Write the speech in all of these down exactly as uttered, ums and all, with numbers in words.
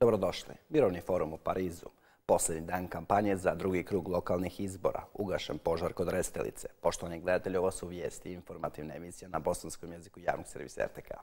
Dobrodošli. Mirovni forum u Parizu. Posljednji dan kampanje za drugi krug lokalnih izbora. Ugašen požar kod Restelice. Poštovani gledatelji, ovo su vijesti i informativna emisija na bosanskom jeziku javnog servisa R T K.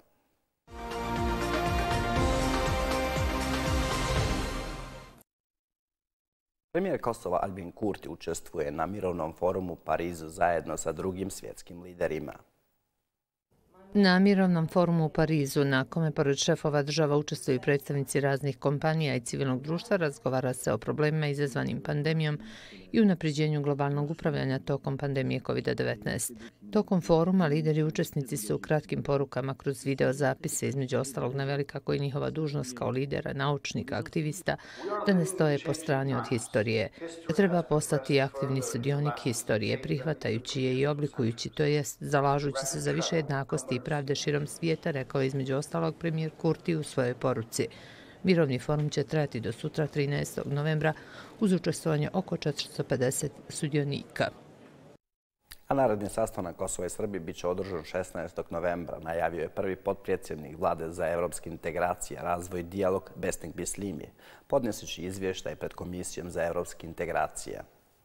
Premijer Kosova Albin Kurti učestvuje na mirovnom forumu u Parizu zajedno sa drugim svjetskim liderima. Na mirovnom forumu u Parizu, na kome pored šefova država učestvuju predstavnici raznih kompanija i civilnog društva, razgovara se o problemima izazvanim pandemijom i unapređenju globalnog upravljanja tokom pandemije kovid devetnaest. Tokom foruma lideri i učesnici su u kratkim porukama kroz video zapise između ostalog naveli kako je njihova dužnost kao lidera, naučnika, aktivista da ne stoje po strani od historije. Treba postati aktivni sudionik historije, prihvatajući je i oblikujući, to jest zalažući se za više jednakosti i pravde širom svijeta, rekao je između ostalog premijer Kurti u svojoj poruci. Mirovni forum će trajati do sutra trinaestog novembra uz učestvovanje oko četiristo pedeset sudionika. A naredni sastanak Kosova i Srbije bit će održan šesnaestog novembra, najavio je prvi potpredsjednik Vlade za evropske integracije, razvoj i dijalog Besnik Bislimi, podneseći izvještaj pred Komisijom za evropske integracije.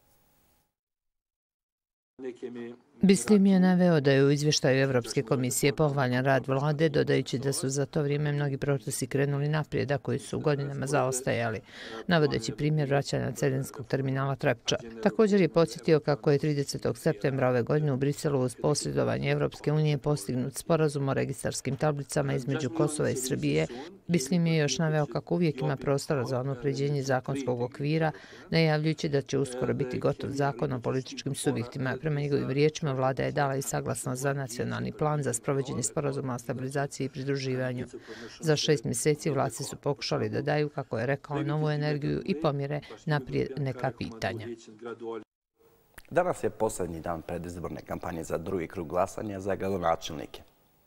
Bislimi je naveo da je u izvještaju Evropske komisije pohvaljen rad vlade, dodajući da su za to vrijeme mnogi procesi krenuli naprijed, a koji su godinama zaostajali, navodeći primjer vraćanja celinskog terminala Trepča. Također je podsjetio kako je tridesetog septembra ove godine u Briselu uz posredovanje Evropske unije postignut sporazum o registarskim tablicama između Kosova i Srbije. Bislimi je još naveo kako uvijek ima prostora za unapređenje zakonskog okvira, najavljujući da će uskoro biti gotov zakon o političkim subjektima. Prema njegovim riječima, vlada je dala i saglasnost za nacionalni plan za sprovođenje sporazuma o stabilizaciji i pridruživanju. Za šest mjeseci vlasti su pokušali da daju, kako je rekao, novu energiju i pomjere naprijed neka pitanja. Danas je posljednji dan predizborne kampanje za drugi krug glasanja za gradonačelnike.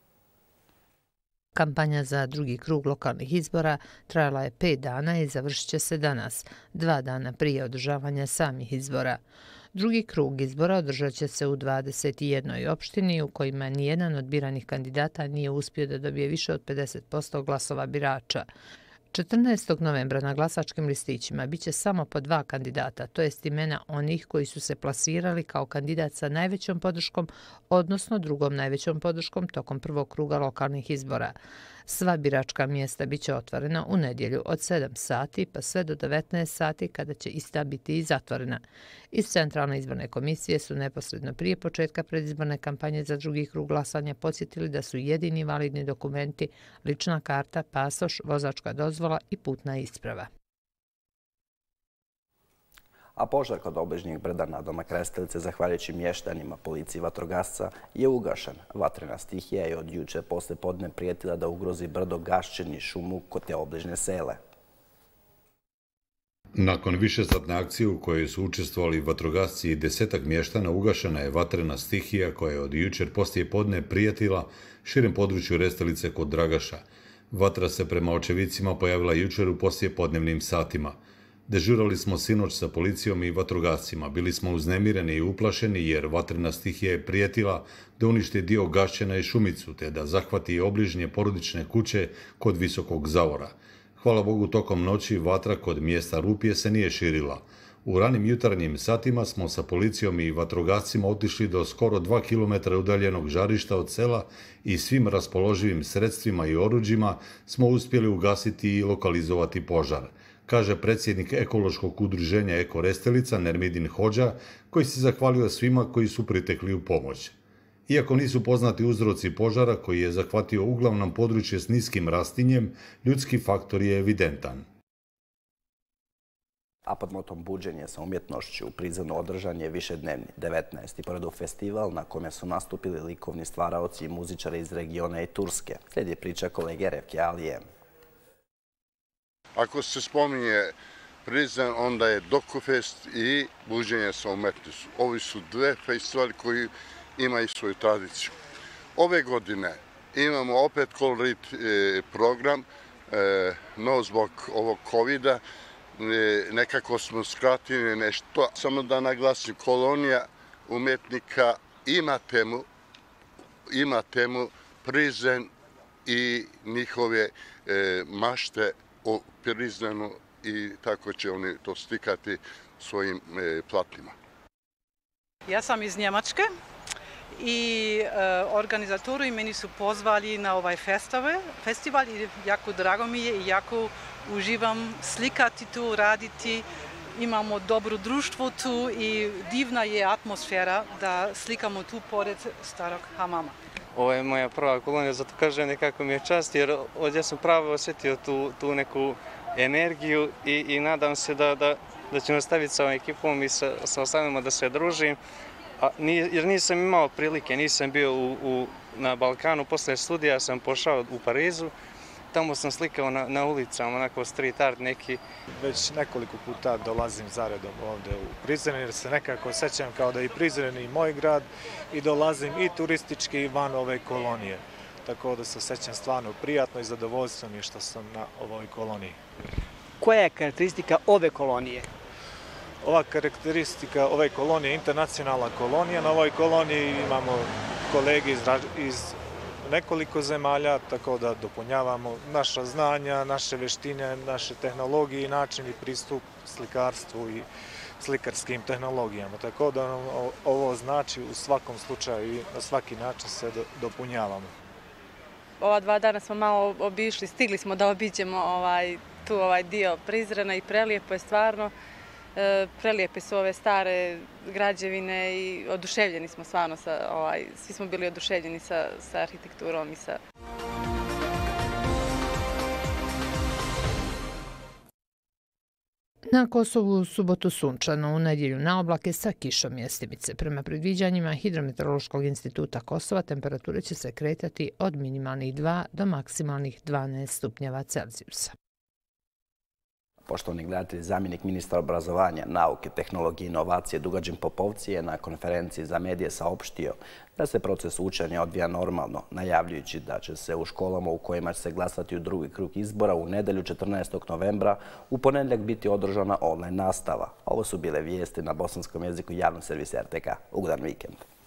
Kampanja za drugi krug lokalnih izbora trajala je pet dana i završit će se danas, dva dana prije održavanja samih izbora. Drugi krug izbora održat će se u dvadeset jednoj opštini u kojima nijedan od biranih kandidata nije uspio da dobije više od pedeset posto glasova birača. četrnaestog novembra na glasačkim listićima biće samo po dva kandidata, to jest imena onih koji su se plasirali kao kandidat sa najvećom podrškom, odnosno drugom najvećom podrškom tokom prvog kruga lokalnih izbora. Sva biračka mjesta biće otvorena u nedjelju od sedam sati pa sve do devetnaest sati kada će ista biti i zatvorena. Iz Centralne izborne komisije su neposredno prije početka predizborne kampanje za drugi krug glasanja podsjetili da su jedini validni dokumenti lična karta, pasoš, vozačka dozvola i putna isprava. A požar kod obližnjeg brda nadomak Restelice, zahvaljujući mještanima, policiji i vatrogasca, je ugašen. Vatrena stihija je od juče posle podne prijetila da ugrozi brdo Gaščin i šumu kod te obližnje sele. Nakon višesatne akcije u kojoj su učestvovali vatrogasci i desetak mještana, ugašena je vatrena stihija koja je od jučer poslije podne prijetila širem području Restelice kod Dragaša. Vatra se prema očevicima pojavila jučer u poslijepodnevnim satima. Dežurali smo sinoć sa policijom i vatrogascima. Bili smo uznemireni i uplašeni jer vatrena stihija je prijetila da uništi dio Gaščina i šumicu te da zahvati obližnje porodične kuće kod Visokog Zavora. Hvala Bogu, tokom noći vatra kod mjesta Rupje se nije širila. U ranim jutarnjim satima smo sa policijom i vatrogascima otišli do skoro dva kilometra udaljenog žarišta od sela i svim raspoloživim sredstvima i oruđima smo uspjeli ugasiti i lokalizovati požar, kaže predsjednik ekološkog udruženja Eko Restelica Nermidin Hođa, koji se zahvalio svima koji su pritekli u pomoć. Iako nisu poznati uzroci požara koji je zahvatio uglavnom područje s niskim rastinjem, ljudski faktor je evidentan. A pod motom buđenje sa umjetnošću u Prizrenu održan je višednevni devetnaesti poredu festival na kome su nastupili likovni stvaraoci i muzičari iz regiona i Turske. Slijedi priča kolege Revke Alije. Ako se spominje Prizren, onda je Dokufest i buđenje sa umjetnošću. Ovi su dve festivali koji imaju svoju tradiciju. Ove godine imamo opet kolorit program, no zbog ovog kovida, nekako smo skratili nešto. Samo da naglasim, kolonija umjetnika ima temu, ima temu Prizren i njihove mašte o Prizrenu i tako će oni to slikati svojim platnima. Ja sam iz Njemačke i organizatori meni su pozvali na ovaj festival i jako drago mi je i jako uživam slikati tu, raditi. Imamo dobro društvo tu i divna je atmosfera da slikamo tu pored starog hamama. Ovo je moja prva kolonija, zato kažem nekako mi je čast jer ovdje sam pravo osjetio tu, tu neku energiju i, i nadam se da, da, da ću nastaviti sa ovom ekipom i sa, sa ostalima da se družim. A, jer nisam imao prilike, nisam bio u, u, na Balkanu, posle studija sam pošao u Parizu. Tamo sam slikao na, na ulicama, onako street art neki. Već nekoliko puta dolazim zaredom ovdje u Prizren jer se nekako osjećam kao da je i Prizren i moj grad i dolazim i turistički i van ove kolonije. Tako da se osjećam stvarno prijatno i zadovoljstvo mi što sam na ovoj koloniji. Koja je karakteristika ove kolonije? Ova karakteristika ove kolonije je internacionalna kolonija. Na ovoj koloniji imamo kolege iz, iz nekoliko zemalja, tako da dopunjavamo naša znanja, naše veštine, naše tehnologije i način i pristup slikarstvu i slikarskim tehnologijama. Tako da ovo znači u svakom slučaju i na svaki način se dopunjavamo. Ova dva dana smo malo obišli, stigli smo da obiđemo ovaj, tu ovaj dio Prizrena i prelijepo je stvarno. E, prelijepe su ove stare građevine i oduševljeni smo stvarno, sa, ovaj, svi smo bili oduševljeni sa, sa arhitekturom i sa... Na Kosovu u subotu sunčano, u nedjelju na oblake sa kišom mjestimice. Prema predviđanjima Hidrometeorološkog instituta Kosova temperature će se kretati od minimalnih dva do maksimalnih dvanaest stupnjeva Celzijusa. Poštovani gledatelji, zamjenik ministra obrazovanja, nauke, tehnologije i inovacije Dugađin Popovci je na konferenciji za medije saopštio da se proces učenja odvija normalno, najavljujući da će se u školama u kojima će se glasati u drugi krug izbora u nedjelju četrnaestog novembra u ponedjeljak biti održana online nastava. Ovo su bile vijesti na bosanskom jeziku javnog servisa R T K. Ugodan vikend.